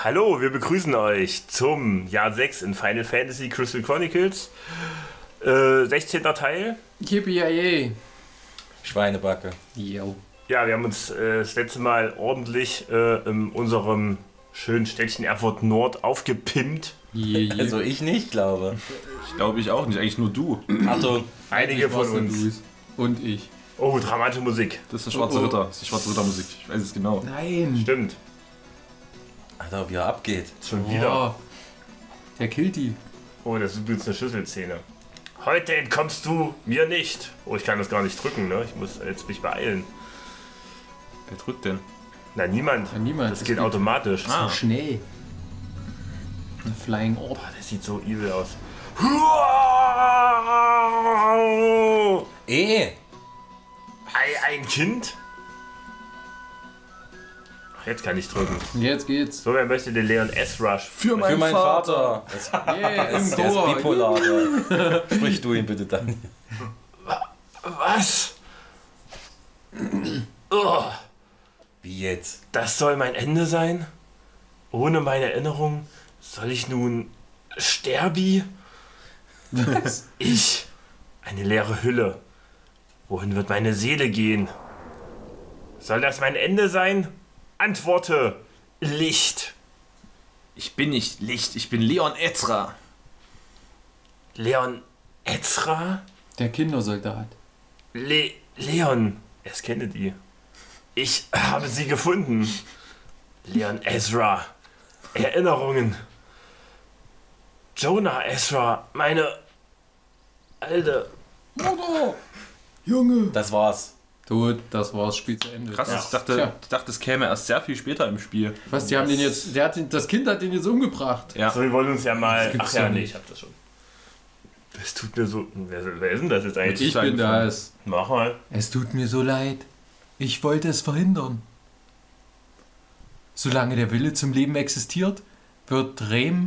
Hallo, wir begrüßen euch zum Jahr 6 in Final Fantasy Crystal Chronicles. 16. Teil. Yippie-yay. Schweinebacke. Jo. Ja, wir haben uns das letzte Mal ordentlich in unserem schönen Städtchen Erfurt Nord aufgepimpt. Also ich nicht, glaube. Ich glaube ich auch nicht, eigentlich nur du. Achtung. Einige von uns. Und ich. Oh, dramatische Musik. Das ist der Schwarze Ritter. Das ist die Schwarze Rittermusik. Ich weiß es genau. Nein. Stimmt. Alter, wie er abgeht. Schon wieder. Oh, der killt die. Oh, das ist übrigens eine Schlüsselszene. Heute entkommst du mir nicht. Oh, ich kann das gar nicht drücken, ne? Ich muss jetzt mich beeilen. Wer drückt denn? Na, niemand. Ja, niemand. Das Es geht geht- automatisch. So schnell. Ein Flying Orb. Boah, das sieht so evil aus. Ein Kind? Ach, jetzt kann ich drücken. Jetzt geht's. So, wer möchte den Leon S. Rush? Für Für meinen Vater. Yeah, im Der ist Tor. bipolar. Der. Sprich du ihn bitte dann. Was? Oh, Wie jetzt? das soll mein Ende sein? Ohne meine Erinnerung soll ich nun sterbi? Ich, eine leere Hülle. Wohin wird meine Seele gehen? Soll das mein Ende sein? Antworte, Licht. Ich bin nicht Licht, ich bin Leon Ezra. Leon Ezra? Der Kindersoldat. Leon, es Kennedy. Ich habe sie gefunden. Leon Ezra. Erinnerungen. Jonah Ezra, meine alte. Junge. Das war's. Tot, das war's, Spiel zu Ende. Krass, Ja. ich dachte, Tja. es käme erst sehr viel später im Spiel. Was, die haben den jetzt, das Kind hat den jetzt umgebracht. Ja. So, wir wollen uns ja mal. Das gibt's Ach ja, doch nee, nicht. ich hab das schon. Es tut mir so. Wer ist denn das jetzt eigentlich? Ich bin das. Mach mal. Es tut mir so leid. Ich wollte es verhindern. Solange der Wille zum Leben existiert, wird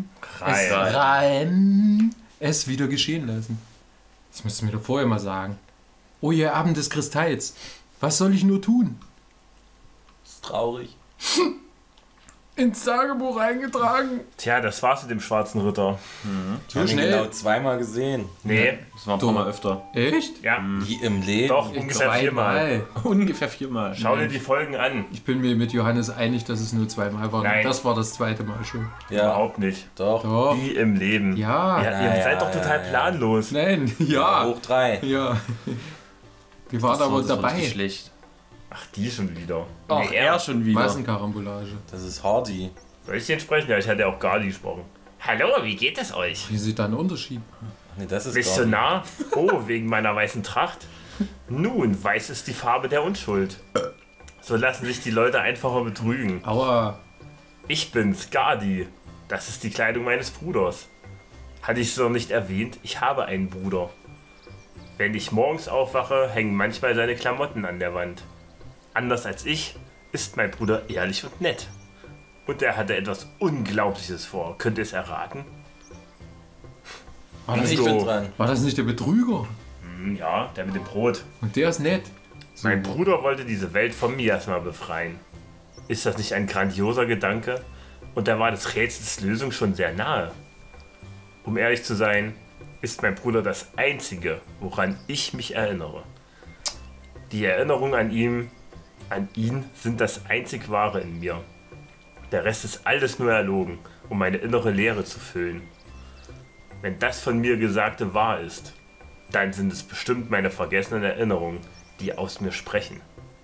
Reim es wieder geschehen lassen. Das müsstest du mir doch vorher mal sagen. Oh, ihr Abend des Kristalls. Was soll ich nur tun? Das ist traurig. Ins Tagebuch eingetragen. Tja, das war's mit dem Schwarzen Ritter. Ich habe ihn schnell. genau zweimal gesehen. Nee. Das war ein paar Mal öfter. Echt? Ja. Wie im Leben. Doch, ungefähr 4-mal. Ungefähr 4-mal. Schau dir die Folgen an. Ich bin mir mit Johannes einig, dass es nur 2-mal war. Nein. Das war das 2. Mal schon. Ja, Überhaupt nicht. doch. Doch. Wie im Leben. Ja. Ja, ihr seid doch total planlos. Nein. Ja. Hoch 3. Ja. Wir waren aber Das war dabei. nicht schlecht. Ach, die schon wieder. Ach, Nee, er schon wieder. Massenkarambolage. Das ist Hardy. Soll ich den sprechen? Ja, ich hatte auch Gali gesprochen. Hallo, wie geht es euch? Wie sieht da ein Unterschied? Nee, das ist Bist gar du nicht. nah? Oh, wegen meiner weißen Tracht? Nun, weiß ist die Farbe der Unschuld. So lassen sich die Leute einfacher betrügen. Aua. Ich bin's, Gadi. Das ist die Kleidung meines Bruders. Hatte ich es noch nicht erwähnt? Ich habe einen Bruder. Wenn ich morgens aufwache, hängen manchmal seine Klamotten an der Wand. Anders als ich, ist mein Bruder ehrlich und nett. Und er hatte etwas Unglaubliches vor. Könnt ihr es erraten? War das, Ich So. bin dran. war das nicht der Betrüger? Ja, der mit dem Brot. Und der ist nett. Mein Bruder wollte diese Welt vom Miasma befreien. Ist das nicht ein grandioser Gedanke? Und da war des Rätsels Lösung schon sehr nahe. Um ehrlich zu sein, ist mein Bruder das Einzige, woran ich mich erinnere. Die Erinnerungen an ihn sind das einzig Wahre in mir. Der Rest ist alles nur erlogen, um meine innere Leere zu füllen. Wenn das von mir Gesagte wahr ist, dann sind es bestimmt meine vergessenen Erinnerungen, die aus mir sprechen.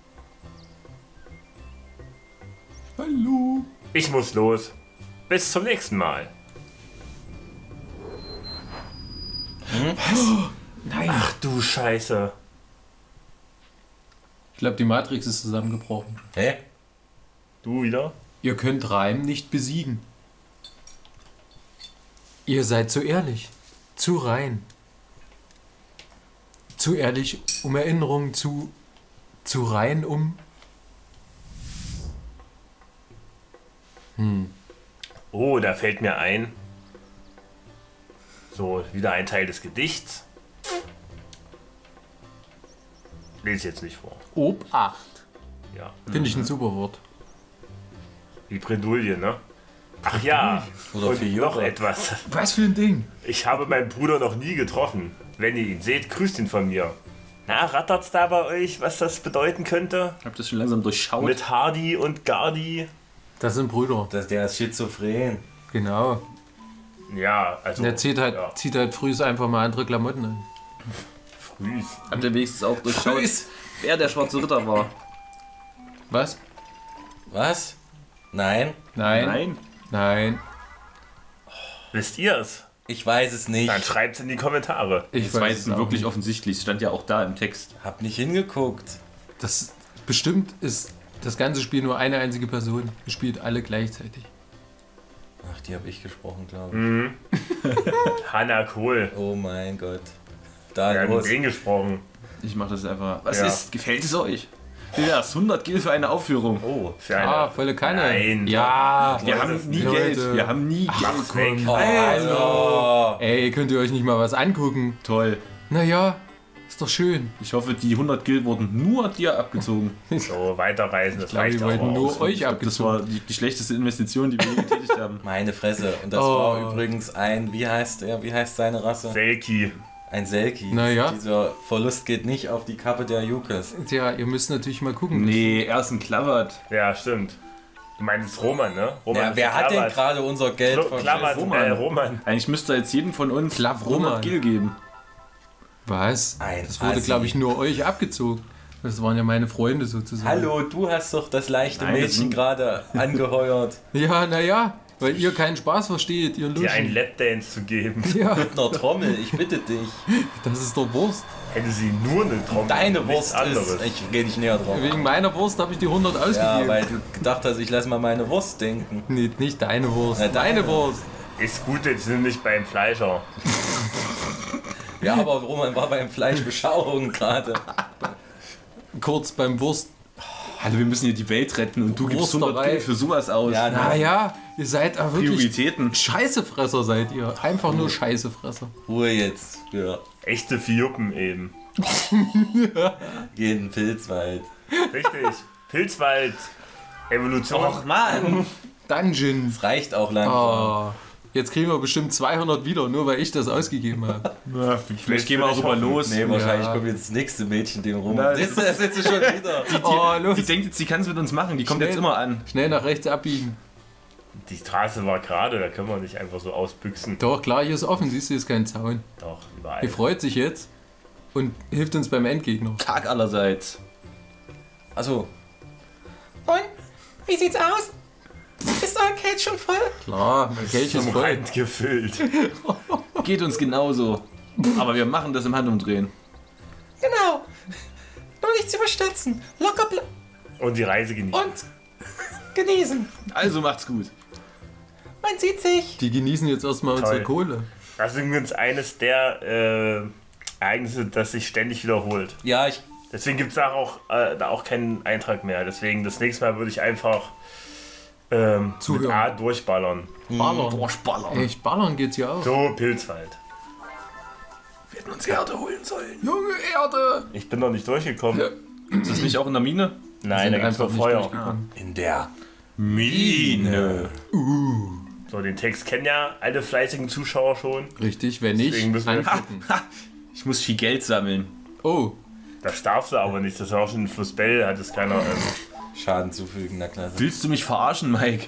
Hallo. Ich muss los. Bis zum nächsten Mal. Nein. Ach du Scheiße. Ich glaube, die Matrix ist zusammengebrochen. Hä? Du wieder? Ihr könnt Reim nicht besiegen. Ihr seid zu ehrlich. Zu rein. Zu ehrlich, um Erinnerungen zu rein, um... Oh, da fällt mir ein. So, wieder ein Teil des Gedichts. Lese jetzt nicht vor. Obacht. Ja. Finde ich ein super Wort. Wie Bredouille, ne? Ach ja, Oder und für noch Joghurt. etwas. Was für ein Ding? Ich habe meinen Bruder noch nie getroffen. Wenn ihr ihn seht, grüßt ihn von mir. Na, rattert's da bei euch, was das bedeuten könnte? Ich hab das schon langsam durchschaut. Mit Hardy und Gardy? Das sind Brüder. Der ist schizophren. Genau. Ja, also... Und der zieht halt früh einfach mal andere Klamotten an. Frühs. Habt ihr wenigstens auch durchschaut, Grüß. wer der schwarze Ritter war? Was? Was? Nein? Nein. Nein. Wisst ihr es? Ich weiß es nicht. Dann schreibt's in die Kommentare. Ich Das war weiß jetzt es auch wirklich nicht. offensichtlich, stand ja auch da im Text. Hab nicht hingeguckt. Das bestimmt ist das ganze Spiel nur eine einzige Person. Ihr spielt alle gleichzeitig. Ach, die habe ich gesprochen, glaube ich. Hannah Kohl. Oh mein Gott. Da Wir haben los. den gesprochen. Ich mach das einfach. Was Ja. ist? Gefällt es euch? Wie wär's? 100 Gil für eine Aufführung. Oh. Für eine... Ah, volle Kanne. Nein. Ja. Wir das haben ist nie Leute. Geld. Wir haben nie Geld. Weg. Oh, also. Ey, könnt ihr euch nicht mal was angucken? Toll. Naja, ist doch schön. Ich hoffe, die 100 Gil wurden nur dir abgezogen. So, weiterreisen, das glaube, reicht die auch wollten nur aus. euch Ich glaub, das war abgezogen. die schlechteste Investition, die wir je getätigt haben. Meine Fresse. Und das Oh. war übrigens ein, wie heißt er? Wie heißt seine Rasse? Selki. Ein Selki. Naja. Dieser Verlust geht nicht auf die Kappe der Jukes. Tja, ihr müsst natürlich mal gucken. Nee, er ist ein Klavert. Ja, stimmt. Du meinst Roman, ne? Roman Ja, ist wer hat denn Klammert. gerade unser Geld Klammert, Roman. Roman. Eigentlich müsste jetzt jedem von uns Klav 100 Roman. Gil geben. Was? Ein Das wurde, Assi. glaube ich, nur euch abgezogen. Das waren ja meine Freunde sozusagen. Hallo, du hast doch das leichte Nein, das Mädchen sind- gerade angeheuert. Ja, naja, weil ihr keinen Spaß versteht, ihr Dir einen Luschen. Lapdance zu geben. Ja, Mit einer Trommel, ich bitte dich. das ist doch Wurst. Hätte sie nur eine Trommel. Deine nichts Wurst anderes. ist. Ich rede nicht näher drauf. Wegen meiner Wurst habe ich die 100 Ja, ausgegeben. weil du gedacht hast, ich lass mal meine Wurst denken. Nee, nicht deine Wurst. Na, Deine deine. Wurst. Ist gut, jetzt sind wir nicht beim Fleischer. Ja, aber Roman war beim Fleischbeschauung gerade. Kurz beim Wurst. Hallo, wir müssen hier die Welt retten und du gibst 100 Wursterei. Gil für sowas aus. Ja, Naja, ihr seid auch wirklich Prioritäten. Scheißefresser seid ihr. Einfach nur Scheißefresser. Ruhe jetzt für Echte Fioppen eben. jeden Pilzwald. Richtig. Pilzwald. Evolution. Och Mann! Dungeons. Reicht auch langsam. Oh, jetzt kriegen wir bestimmt 200 wieder, nur weil ich das ausgegeben habe. Vielleicht gehen wir auch über los. Nee, wahrscheinlich Ja. kommt jetzt das nächste Mädchen dem rum. Nein. Siehst du, das jetzt schon wieder. Oh, los. Die denkt jetzt, sie kann es mit uns machen. Die kommt Schnell. jetzt immer an. Schnell nach rechts abbiegen. Die Straße war gerade, da können wir nicht einfach so ausbüchsen. Doch, klar, hier ist offen, siehst du, hier ist kein Zaun. Doch, überall. Die freut sich jetzt und hilft uns beim Endgegner. Tag allerseits. Achso, Und? Wie sieht's aus? Ist euer Kelch schon voll? Klar, mein Kelch ist Zum voll. Rand gefüllt. Geht uns genauso. Aber wir machen das im Handumdrehen. Genau. Nur nichts überstürzen. Locker Und die Reise genießen. und genießen. Also macht's gut. Man sieht sich. Die genießen jetzt erstmal unsere Toll. Kohle. Das ist übrigens eines der Ereignisse, das sich ständig wiederholt. ja, ich. Deswegen gibt es da auch keinen Eintrag mehr. Deswegen das nächste Mal würde ich einfach mit Zuhören. A durchballern. Ballern. Durchballern. Echt, ballern geht's ja auch. So, Pilzwald. Wir hätten uns Erde holen sollen. Junge Erde! Ich bin noch nicht durchgekommen. Ja. Ist das nicht auch in der Mine? Nein, da gibt es noch nicht Feuer. durchgekommen. In der Mine. So, den Text kennen ja alle fleißigen Zuschauer schon. Richtig, wenn nicht, Deswegen müssen wir- anklicken. Ich muss viel Geld sammeln. Oh, Das darfst du aber nicht. Das war auch schon ein Flussbell, hat es keiner. Schaden zufügen, na Klasse. Willst du mich verarschen, Mike?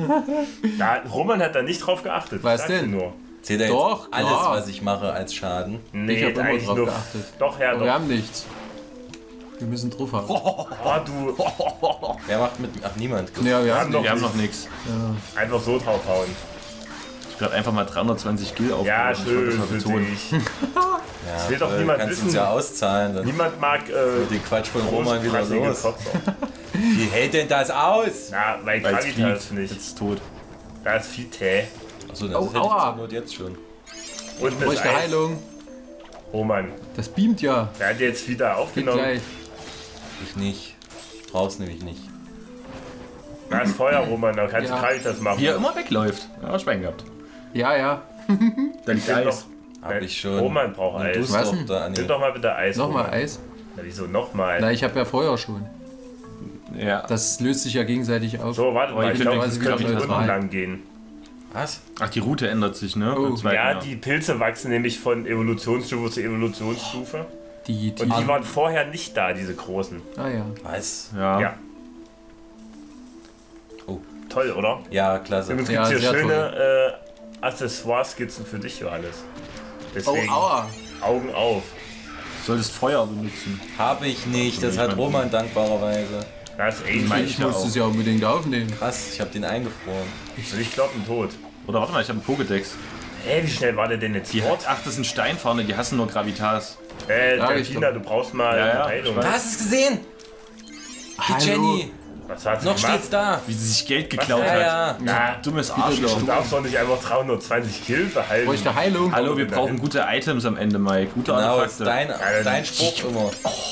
Roman hat da nicht drauf geachtet. Was Ich sag's denn? dir Nur. Zählt er Doch, jetzt alles, klar. was ich mache, als Schaden? Nee, ich habe immer eigentlich drauf nur. geachtet. Doch, ja, Aber wir doch. haben nichts. Wir müssen drauf haben. Oh, du Wer macht mit. Ach, niemand. Ja, wir haben haben doch- Wir haben noch nichts. einfach so draufhauen. Ich werde einfach mal 320 Gil aufbauen. Ja, Ich wollte schön das mal für betonen. dich. Ja, will doch toll, niemand kannst wissen. uns ja auszahlen. Dann Niemand mag den Quatsch von Roman wieder großfrassige los. Kotzer. Wie hält denn das aus? Na, weil Weil es Gravitas fliegt. nicht. Jetzt ist tot. Da ist viel Tee. Achso, das Oh, hätte ich aua. zur Not jetzt schon. Und Ich das bräuchte Eis. Heilung. Roman, Das beamt ja. der hat jetzt wieder Geht aufgenommen. gleich. Ich nicht. Ich brauch's nämlich nicht. Da ist Feuer, Roman, da kannst Ja. du Gravitas machen. Wie er immer wegläuft. Ja, Schwein gehabt. Ja, ja. Da liegt Nimm Eis. Hab ich schon. Roman braucht Und du Eis. bist Was doch denn? da, Nimm Anni. doch mal bitte Eis. Nochmal Roman. Eis. Ja, wieso nochmal? Na, ich habe ja Feuer schon. Ja. Das löst sich ja gegenseitig auf. So, warte Oh, mal, ihr ich könnt glaube, ja es quasi könnte wieder hier das unten rein. lang gehen. Was? Ach, die Route ändert sich, ne? Oh. Beim zweiten Ja, Jahr. die Pilze wachsen nämlich von Evolutionsstufe zu Evolutionsstufe. Die Und die waren vorher nicht da, diese großen. Ah ja. Was? Ja. Ja. Oh. Toll, oder? Ja, klasse. Übrigens Ja, gibt es hier sehr schöne Accessoire-Skizzen für dich, Johannes. Deswegen aua. Augen auf. Du solltest Feuer benutzen. Habe ich nicht, das hat Roman dankbarerweise. Das ist Angel. Mein- Ich ja muss auch. es ja unbedingt aufnehmen. Krass, ich habe den eingefroren. Und ich glaube, ein Tod. Oder warte mal, ich habe einen Pokédex. Hä, wie schnell war der denn jetzt Die fort? Ach, das sind Steinfahne, die hassen nur Gravitas. Ja, ich Delfina, du brauchst mal Ja, ja, Heilung. ich weiß. Hast du es gesehen? Die Hallo. Jenny. Was hat sie Noch gemacht? steht's da. Wie sie sich Geld geklaut Ja, hat. ja. Na, Dummes du Arschloch. darfst doch nicht einfach 320 Kill behalten. Bräuchte Heilung. Hallo, wir brauchen gute Items am Ende, Mike. Gute Genau, ist Artefakte. dein Spruch immer.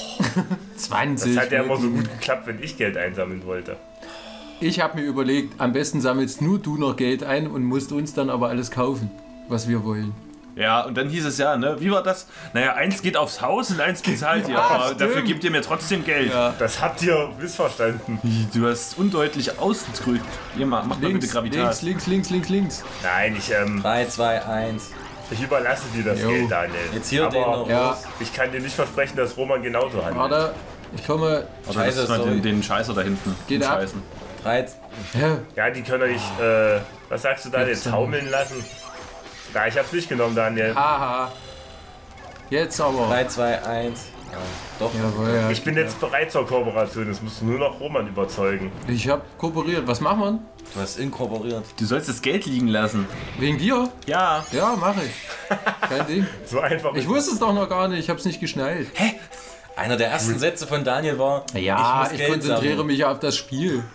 20. Das hat ja immer so gut geklappt, wenn ich Geld einsammeln wollte. Ich habe mir überlegt, am besten sammelst nur du noch Geld ein und musst uns dann aber alles kaufen, was wir wollen. Ja, und dann hieß es ja, ne? Wie war das? Naja, eins geht aufs Haus und eins bezahlt ihr. Aber stimmt. dafür gebt ihr mir trotzdem Geld. Ja. Das habt ihr missverstanden. Du hast undeutlich ausgedrückt. Ihr macht mal bitte Links, Gravitas. links. Nein, 3, 2, 1. ich überlasse dir das Jo. Geld, Daniel. Jetzt hier den Aber noch. Ja, ich kann dir nicht versprechen, dass Roman genauso handelt. warte. Ich komme. Oder Scheiße, lass mal sorry. den Scheißer da hinten. Geht ab. Scheißen. 3, Hä? Ja, die können euch, was sagst du da, jetzt taumeln lassen? Ja, ich hab's nicht genommen, Daniel. Haha. Jetzt aber. 3, 2, 1. Ja, doch. Jawohl, ja. Ich bin jetzt bereit zur Kooperation, es musst du nur noch Roman überzeugen. Ich hab kooperiert. Was machen wir? Du hast inkorporiert. Du sollst das Geld liegen lassen. Wegen dir? Ja. Ja, mache ich. Kein Ding. So einfach. Ich wusste es doch noch gar nicht. Ich hab's nicht geschnallt. Einer der ersten Sätze von Daniel war: Ja, muss ich Geld konzentriere sammeln. mich auf das Spiel.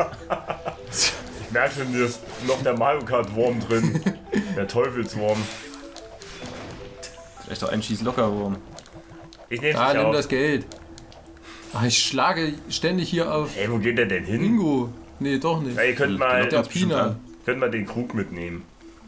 Ich merke schon, hier ist noch der Mario Kart Wurm drin. Der Teufelswurm. Vielleicht auch ein Schieß-Locker-Wurm. Ich nehme Da, dich nimm auch. das Geld. Ach, ich schlage ständig hier auf Hey, wo geht der denn hin? Bingo. Nee, doch nicht. Ja, ihr könnt mal, Der Pina. könnt mal den Krug mitnehmen.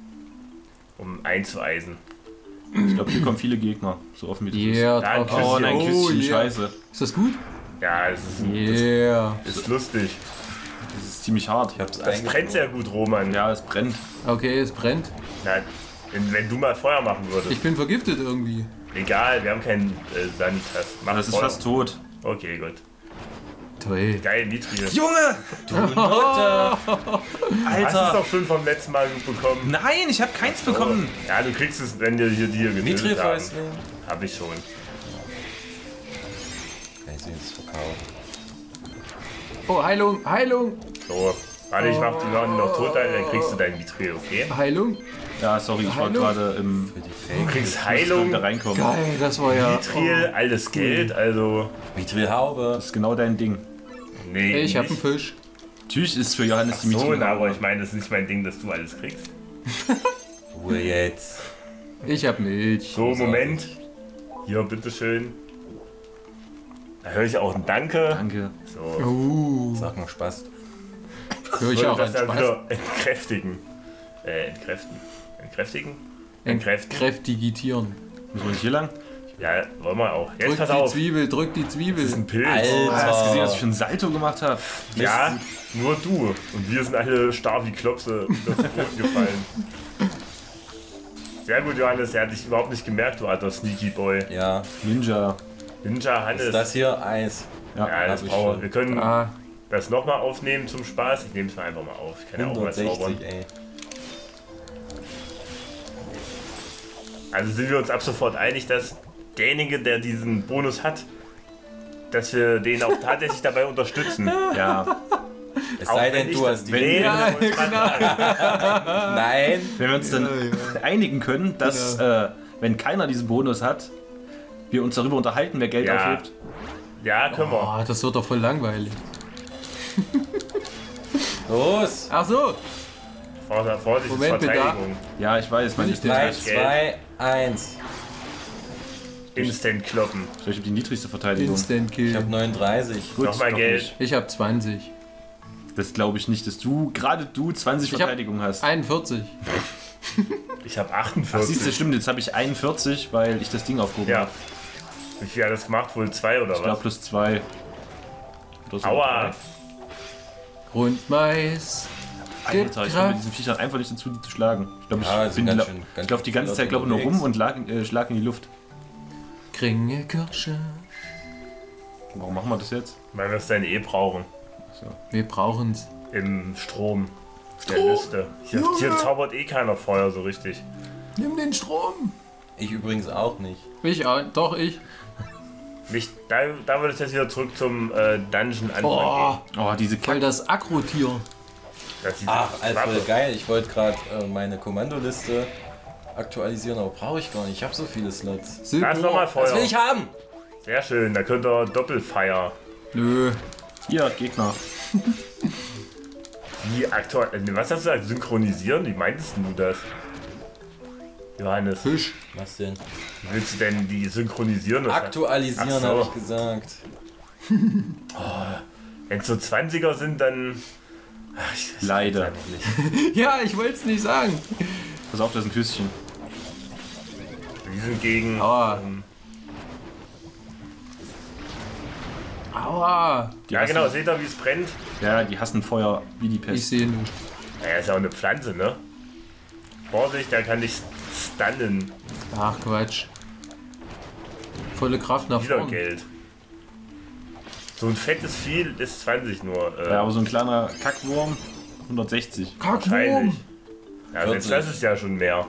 Um einzueisen. Ich glaube, hier kommen viele Gegner. So offen wie das ist. Yeah, Ja, ein drauf. Oh, nein, Küsschen, yeah. scheiße. Ist das gut? Ja, es ist, Yeah. das ist lustig. Das ist ziemlich hart. Ich hab's Das brennt sehr gut, Roman. Ja, es brennt. Okay, es brennt. Na, wenn du mal Feuer machen würdest. Ich bin vergiftet irgendwie. Egal, wir haben keinen Sand. Mach Das ist Feuer. fast tot. Okay, gut. Toll. Geil, Mithril. Junge! Note. Hast du es Alter! doch schon vom letzten Mal bekommen? Nein, ich habe keins bekommen. Ja, du kriegst es, wenn wir hier dir getötet haben. Mithril-Fäustling. Hab ich schon. Kann ich sie jetzt verkaufen? Oh, Heilung, Heilung, So, warte, ich mach die Leute noch tot ein, dann kriegst du dein Mithril, okay? Heilung. Ja, sorry, ich war Hallo? gerade im. Für die Du Fake. kriegst Da Heilung, reinkommen. Geil, das war ja. Mithril, alles Geld, also... Mithril-Haube. Das ist genau dein Ding. Nee, Ich hab einen nicht. Fisch. Natürlich ist für Johannes die So, Miete. na, aber ich meine, das ist nicht mein Ding, dass du alles kriegst. Ruhe jetzt. Ich hab Milch. So, Moment. Hier, bitteschön. Da höre ich auch ein Danke. Danke. So, Sag mal Spaß. Hör ich soll auch das an dann Spaß. wieder entkräftigen. Entkräften. Entkräftigen? Entkräften? Entkräftigitieren. Müssen wir nicht hier lang? Ja, wollen wir auch. Jetzt Drück pass die auf. Zwiebel, drück die Das ist Zwiebel. ein Pilz. Hast du gesehen, was ich Alter. für ein Salto gemacht habe? Ja, nur du. Und wir sind alle starr wie Klopse auf den Boden gefallen. Sehr gut, Johannes. Er hat dich überhaupt nicht gemerkt, du alter Sneaky Boy. Ja. Ninja. Ninja Hannes. Ist das hier Eis? ja, das hab ich brauchen wir. schon. Wir können Ah, das nochmal aufnehmen zum Spaß. Ich nehme es mal einfach mal auf. Ich kann ja auch mal zaubern. 160, ey. Also sind wir uns ab sofort einig, dass derjenige, der diesen Bonus hat, dass wir den auch tatsächlich dabei unterstützen. Ja. Es Auch sei wenn denn, ich du das hast die. nicht- Wenn- ja, wollte ich grad sagen. Nein. Wenn wir uns dann einigen können, dass, wenn keiner diesen Bonus hat, wir uns darüber unterhalten, wer Geld Ja. aufhebt. Ja, können wir. oh, das wird doch voll langweilig. Los. Ach so, Vorsicht, Moment, bitte. Verteidigung. Ja, ich weiß, mein Bin ich denn? 3, Geld. 2, 1. Instant kloppen. Ich habe die niedrigste Verteidigung. Instant Ich hab Kill. 39. Gut, Nochmal doch Geld. nicht. Ich hab 20. Das glaube ich nicht, dass du, gerade du, 20 Ich hab- Verteidigung hast. 41. Ich habe Ach, siehst du, 48. stimmt, jetzt habe ich 41, weil ich das Ding aufgehoben Ja. habe. Wie viel hat das gemacht? Wohl 2 oder Ich glaube was? plus 2. Oder so Aua. Grundmais. Gibt Alter, ich komme mit Kraft. diesen Viechern einfach nicht dazu, die zu schlagen. Ich glaube, Ja, also ich laufe die ganze Zeit nur rum und schlag in die Luft. Kringe Kirsche. Warum machen wir das jetzt? Weil wir es dann brauchen. Wir brauchen's. Im Strom. Der Liste. Hier zaubert keiner Feuer so richtig. Nimm den Strom. Ich übrigens auch nicht. Ich auch. Doch, ich. Da würde es jetzt wieder zurück zum Dungeon anfangen. Oh, Oh, diese voll Kacke. das Aggro-Tier. Ach, Alfred, geil. Ich wollte gerade meine Kommandoliste aktualisieren, aber brauche ich gar nicht. Ich habe so viele Slots. Da ist nochmal Das will Feuer. ich haben! Sehr schön, da könnt ihr Doppelfeier. Nö. Hier, Gegner. Wie aktuell. Was hast du gesagt? Synchronisieren? Wie meintest du das? Johannes, Fisch. Was denn? wie willst du denn die synchronisieren? Aktualisieren, Ach so. habe ich gesagt. Wenn es so 20er sind, dann. Ach, ich Leider. weiß nicht. Ja, ich wollte es nicht sagen. Pass auf, das ist ein Küsschen. Die sind gegen. Aua. Aua. Die Ja, hassen- genau, seht ihr, wie es brennt? Ja, die hassen Feuer wie die Ich Pest. sehe nicht. Naja, ist ja auch eine Pflanze, ne? Vorsicht, der kann dich stunnen. Ach, Quatsch. Volle Kraft nach Wieder vorne. Geld. So ein fettes Vieh ist 20 nur. Ja, aber so ein kleiner Kackwurm, 160. Kackwurm. wahrscheinlich. Ja, selbst 40. das ist ja schon mehr.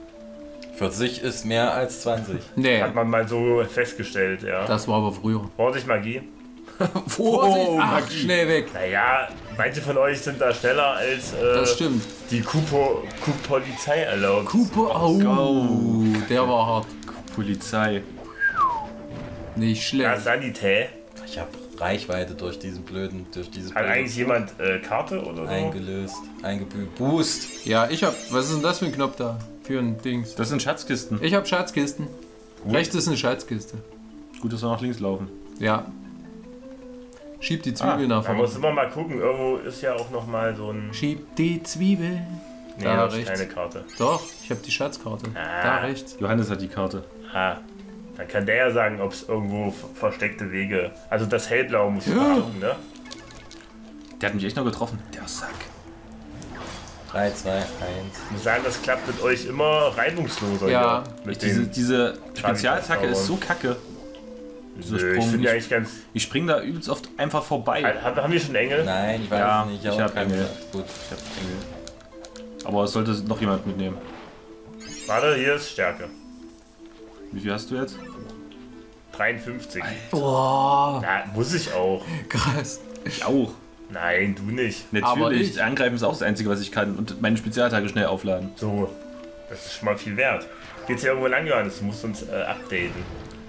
40 ist mehr als 20. Nee, Hat man mal so festgestellt, ja. das war aber früher. Vorsicht, Magie. Vorsicht! Ach, Magie. schnell weg. Naja, manche von euch sind da schneller als Das stimmt. die Polizei erlaubt. Cooper, oh, der war hart. Polizei. Nicht Ja, schlecht. Sanität. Ich habe Reichweite durch diese Hat blöde eigentlich jemand Karte oder so? eingelöst, eingebüßt. Boost. Ja, ich hab. Was ist denn das für ein Knopf da? Für ein Dings. Das sind Schatzkisten. Ich hab Schatzkisten. Rechts ist eine Schatzkiste. Gut, dass wir nach links laufen. Ja. Schieb die Zwiebel nach Da muss vorne. immer mal gucken. Irgendwo ist ja auch noch mal so ein. Schieb die Zwiebel. Nee, Da das ist rechts. keine Karte. Doch, ich hab die Schatzkarte. Da rechts. Johannes hat die Karte. Ah, dann kann der ja sagen, ob es irgendwo versteckte Wege. Also das hellblaue muss man gucken, ne? Der hat mich echt noch getroffen. Der Sack. 3, 2, 1. Ich muss sagen, das klappt mit euch immer reibungsloser. Ja. hier. Mit Diese, den. diese Spezialattacke ist so kacke. Dieser Nö, ich Sprung. finde ja eigentlich ganz. Ich spring da übelst oft einfach vorbei. Haben wir schon Engel? Nein, ich weiß Ja, es nicht. ich aber hab kein- Engel. Gut. Ich hab Engel. Aber es sollte noch jemand mitnehmen. Warte, hier ist Stärke. Wie viel hast du jetzt? 53. Boah, Ja, muss ich auch. krass. Ich auch. Nein, du nicht. Aber Natürlich. ich- Angreifen ist auch das Einzige, was ich kann. Und meine Spezialattacke schnell aufladen. So, das ist schon mal viel wert. Geht's hier irgendwo lang, Johannes? Du musst uns updaten.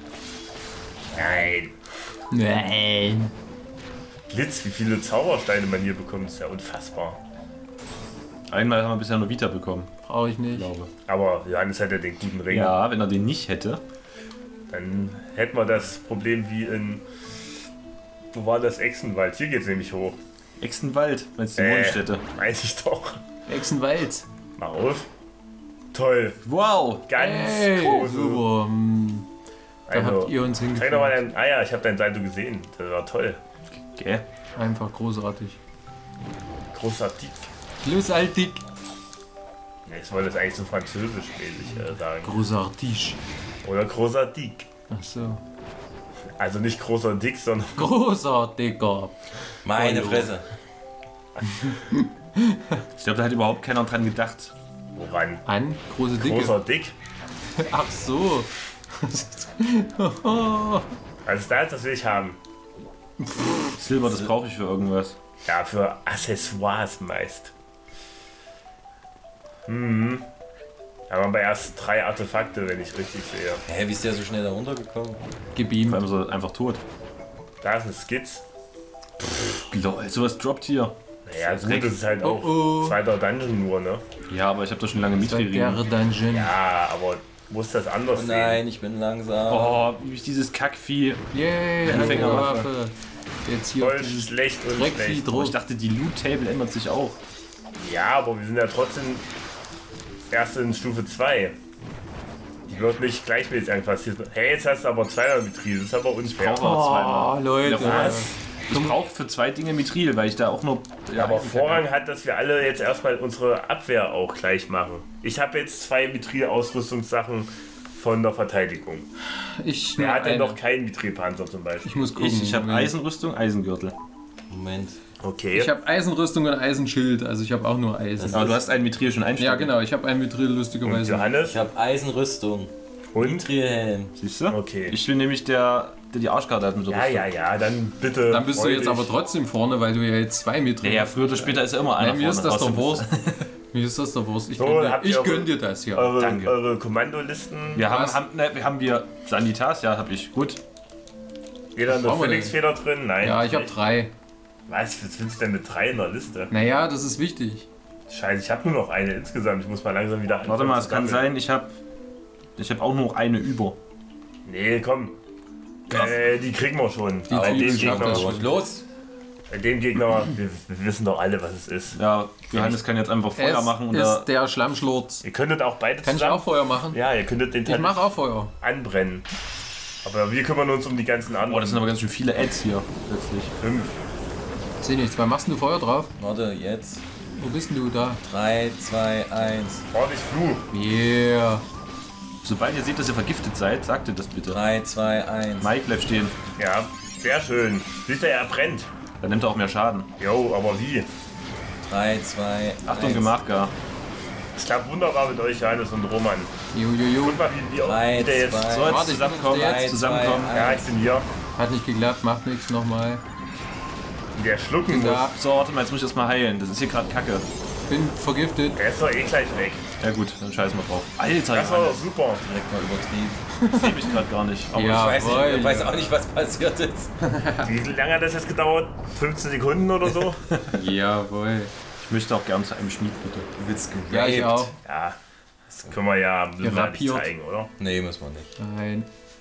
Nein. Nein. Blitz, wie viele Zaubersteine man hier bekommt, ist ja unfassbar. Einmal haben wir bisher nur Vita bekommen, Brauche ich nicht. glaube Aber Johannes hat ja den guten Ring. Ja, wenn er den nicht hätte. Dann hätten wir das Problem wie in. Wo war das Echsenwald? Hier geht's nämlich hoch. Exenwald, meinst du die Mondstätte? Weiß ich doch. Echsenwald. Mach auf. Toll. Wow! Ganz Hey, große. super. Da Also, habt ihr uns zeig doch hingeführt. mal dein. Ah ja, ich habe dein Salto gesehen. Das war toll. Okay. Einfach großartig. Großartig. Großartig. Ne, ich wollte das eigentlich so französisch-mäßig sagen. Großartig. Oder großartig. Ach so. Also nicht großer Dick, sondern Großartiger. Meine Fresse. Ich glaube, da hat überhaupt keiner dran gedacht. woran? An, große Dicke. Großer Dick? Ach so. Also das will ich haben. Silber, das brauche ich für irgendwas. Ja, für Accessoires meist. Mhm. Da haben wir erst 3 Artefakte, wenn ich richtig sehe. Hä, wie ist der so schnell da runtergekommen? Gib Vor ihm. allem so einfach tot. Da ist eine Skizze. Lol, sowas droppt hier. Naja, gut, Dreck. das ist halt Oh, auch oh. zweiter Dungeon nur, ne? Ja, aber ich habe da schon lange Der Mitri-Reden. Dungeon. Ja, aber muss das anders Oh sehen. nein, ich bin langsam. Oh, wie ich dieses Kackvieh. Yay, Anfängerwaffe. Anfängerwaffe. Jetzt hier Voll auf dieses schlecht und Dreckvieh schlecht. Oh, drauf. ich dachte, die Loot-Table ändert sich auch. Ja, aber wir sind ja trotzdem erst in Stufe 2. Die wird nicht gleichmäßig angepasst. Hey, jetzt hast du aber zweimal betrieben. Das ist aber unfair. brauche- zweimal. Oh, Leute. Was? Ich brauche für 2 Dinge Mithril, weil ich da auch nur... Ja, aber Vorrang hat, dass wir alle jetzt erstmal unsere Abwehr auch gleich machen. Ich habe jetzt 2 Mithril-Ausrüstungssachen von der Verteidigung. Wer hat denn noch keinen Mithril-Panzer zum Beispiel? Ich muss gucken. Ich habe Eisenrüstung, Eisengürtel. Moment. Okay. Ich habe Eisenrüstung und Eisenschild, also ich habe auch nur Eisen. Aber du hast einen Mithril schon einstellen. Ja, genau, ich habe einen Mithril Und lustigerweise. Johannes? Ich habe Eisenrüstung. Und? Mithril-Helm. Siehst du? Okay. Ich bin nämlich der die Arschkarte hat mit der Rüstung. Ja, dann bitte. Dann bist du jetzt aber trotzdem vorne, weil du ja jetzt 2 Mithril Ja, früher oder später ist ja immer einer Nein, mir ist das vorne. doch Wurst. Mir ist das doch Wurst. Ich So, gönn habt dir, ihr ich gönn dir das hier. Danke. Eure Kommandolisten. Wir Was? haben wir Sanitas, ja, hab ich. Gut. Jeder eine brauchen wir Phoenix-Feder drin? Nein. Ja, ich habe 3. Was willst du denn mit 3 in der Liste? Naja, das ist wichtig. Scheiße, ich habe nur noch eine insgesamt. Ich muss mal langsam wieder anfangen. Warte mal, es zu kann sammeln. sein, ich hab auch nur noch eine über. Nee, komm. Die kriegen wir schon. Die Bei Zwiebel dem schafft Gegner, das Und los. bei dem Gegner, wir wissen doch alle, was es ist. Ja, Johannes kann jetzt einfach Feuer Es machen und ist der Schlammschlurz. Ihr könntet auch beide Kann ich zusammen. auch Feuer machen? Ja, ihr könntet den Ich mache auch Feuer. anbrennen. Aber wir kümmern uns um die ganzen anderen. Boah, das sind aber ganz schön viele Ads hier plötzlich. 5. Seh nichts. Wann machst du Feuer drauf? Warte, jetzt. Wo bist denn du da? 3, 2, 1. Ordentlich Fluch. Yeah. Sobald ihr seht, dass ihr vergiftet seid, sagt ihr das bitte. 3, 2, 1. Mike bleibt stehen. Ja, sehr schön. Siehst du, er brennt. Dann nimmt er auch mehr Schaden. Jo, aber wie? 3, 2, Achtung, 1. gemacht, gar. Es klappt wunderbar mit euch, Johannes und Roman. Jo. Guck mal, wie 3, der jetzt. 2, So, jetzt Warte, ich zusammenkommen, bin jetzt. zusammenkommen. Ja, ich bin hier. Hat nicht geklappt, macht nichts nochmal. Der schlucken muss. Da, So, warte mal, jetzt muss ich das mal heilen. Das ist hier gerade Kacke. bin vergiftet. Er ist doch eh gleich weg. Ja gut, dann scheißen wir drauf. Alter, Das war doch Johannes, super. Direkt mal übertrieben. das sehe ich gerade gar nicht. Aber Ja. Ich weiß auch nicht, was passiert ist. Wie lange hat das jetzt gedauert? 15 Sekunden oder so? Jawohl. ich möchte auch gern zu einem Schmied, bitte. Du willst geraped. Ja, ich auch. Ja, das können wir ja mal nicht Gerapiert. zeigen, oder? Nee, muss man nicht. Nein.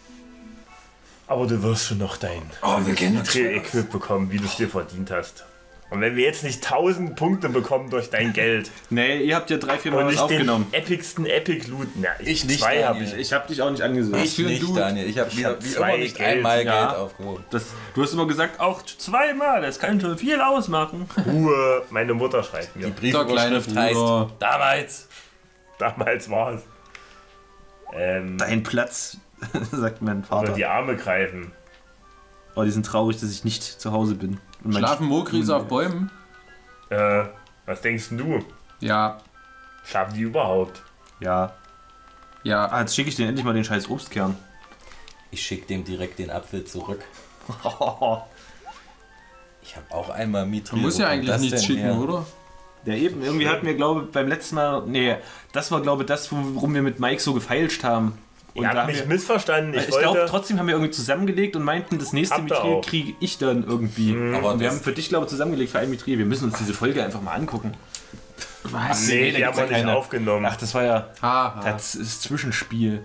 Aber du wirst schon noch dein Mithril-Equip bekommen, wie du es dir verdient hast. Und wenn wir jetzt nicht 1000 Punkte bekommen durch dein Geld Nee, ihr habt ja 3-4 Mal und was nicht den aufgenommen. epicsten Epic-Loot, na, Ich nicht, 2 habe Daniel. ich. Ich hab dich auch nicht angesehen. Ich für ein nicht, Dude? Daniel. Ich habe Ich hab wie zwei immer nicht Geld. einmal Ja. Geld aufgehoben. Du hast immer gesagt, auch 2-mal, das kann schon viel ausmachen. Ruhe, meine Mutter schreibt mir. Die Der kleine Briefüberschrift heißt Bruder. damals. Damals war es. Dein Platz, sagt mein Oder Vater. die Arme greifen. Oh, die sind traurig, dass ich nicht zu Hause bin. Und mein Schlafen Mookries auf Bäumen? Was denkst denn du? Ja. Schlafen die überhaupt? Ja. Ja. Ah, jetzt schicke ich dir endlich mal den scheiß Obstkern. Ich schicke dem direkt den Apfel zurück. Ich habe auch einmal Mithril. Man muss ja Wo kommt eigentlich das nichts denn schicken, her? oder? Ja eben, irgendwie hatten wir, glaube ich, beim letzten Mal... Nee, das war, glaube ich, das, worum wir mit Mike so gefeilscht haben. Und Ihr da habt haben mich wir, missverstanden. Ich ich glaube, wollte... trotzdem haben wir irgendwie zusammengelegt und meinten, das nächste Habt ihr Mithril auch. kriege ich dann irgendwie. Aber Und wir das- haben für dich, glaube ich, zusammengelegt für ein Mithril. Wir müssen uns diese Folge einfach mal angucken. Was? Nee, da die haben gibt's wir ja nicht keine. aufgenommen. Ach, das war ja Haha. das ist Zwischenspiel.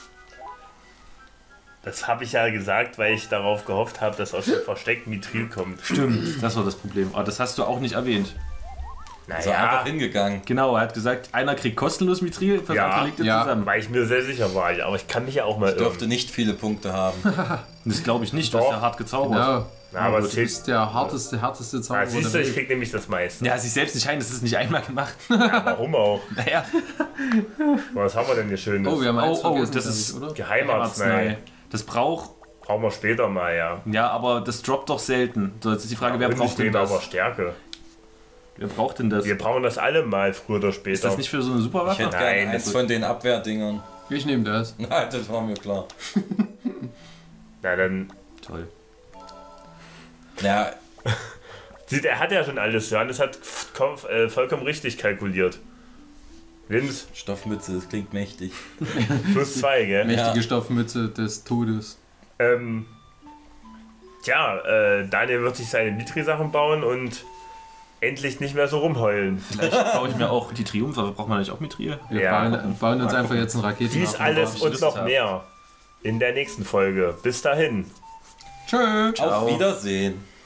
Das habe ich ja gesagt, weil ich darauf gehofft habe, dass aus dem Versteck Mithril kommt. Stimmt, das war das Problem. Aber das hast du auch nicht erwähnt. So einfach Naja, hingegangen. Genau, er hat gesagt, einer kriegt kostenlos Mithril, für Ja. andere legt er Ja. zusammen. weil ich mir sehr sicher war. Aber ich kann mich ja auch mal Ich durfte irren. nicht viele Punkte haben. Das glaube ich nicht, du hast Doch. ja hart gezaubert. Ja. Na, aber Du es zählt. bist der härteste Zauberer Siehst du, der ich Welt. krieg nämlich das meiste. Ja, sich selbst nicht ein, das ist nicht einmal gemacht. Ja, warum auch? Naja. Was haben wir denn hier Schönes? Oh, wir haben eins Oh, vergessen, das glaub ist- ich, oder? Geheimarznei. Das braucht. Brauchen wir später mal, ja. Ja, aber das droppt doch selten. So, jetzt ist die Frage, wer Und braucht denn steht das? aber Stärke. Wer braucht denn das? Wir brauchen das alle mal früher oder Ist später. das nicht für so eine Ich Superwaffe? hätte Nein, gerne eins das- von den Abwehrdingern. Ich nehme das. Nein, das war mir klar. Na dann. Toll. Ja, Sieht, er hat ja schon alles. Johannes hat vollkommen richtig kalkuliert. Vince, Stoffmütze, das klingt mächtig. plus 2, gell? Mächtige Stoffmütze des Todes. Daniel wird sich seine Mitri-Sachen bauen und endlich nicht mehr so rumheulen. Vielleicht baue ich mir auch die Triumphe. Braucht man nicht auch Mithril? Wir Ja. bauen uns einfach jetzt einen Raketen. Dies alles ich und Lust noch habe. mehr in der nächsten Folge. Bis dahin. Tschö. Auf Wiedersehen.